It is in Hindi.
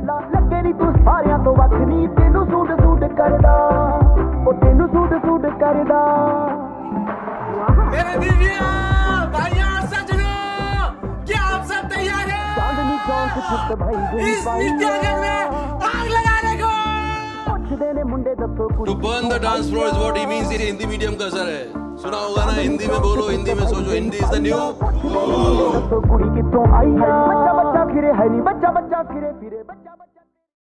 मुंडा लगे नी तू सारियां तो वख नी तेनू सूट सूट करदा ओ तेनू सूट सूट करदा मेरे दीदियां भाइयों सज्जनों क्या आप सब तैयार हैं चांदनी चौक छुट भाई इस नृत्यागन में आग लगाने को पुछदे ने मुंडे दसो To burn the dance floor is what he means. ये हिंदी मीडियम का असर है. सुना होगा ना, हिंदी में बोलो, हिंदी में सोचो. Hindi is the new. कुड़ी कितों आई बच्चा बच्चा फिरे है नी बच्चा बच्चा फिरे फिरे बच्चा